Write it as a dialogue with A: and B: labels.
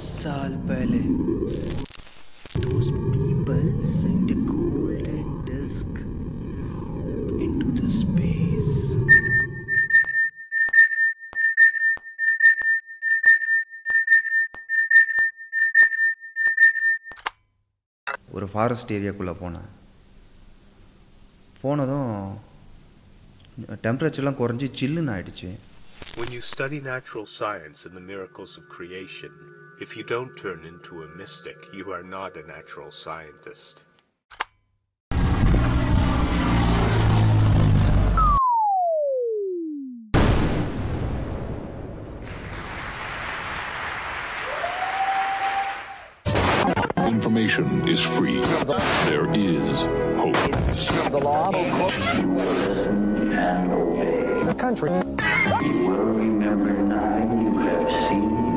A: साल पहले those people sent a golden disc into the space.
B: ஒரு ஃபாரஸ்ட் ஏரியாக்குள்ளே போனதும் டெம்பரேச்சர்லாம் குறைஞ்சி சில்லுன்னு ஆயிடுச்சு.
C: When you study natural science and the miracles of creation, if you don't turn into a mystic, you are not a natural scientist.
D: Information is free. There is hope.
E: The law. Country.
F: You will remember nothing you have seen.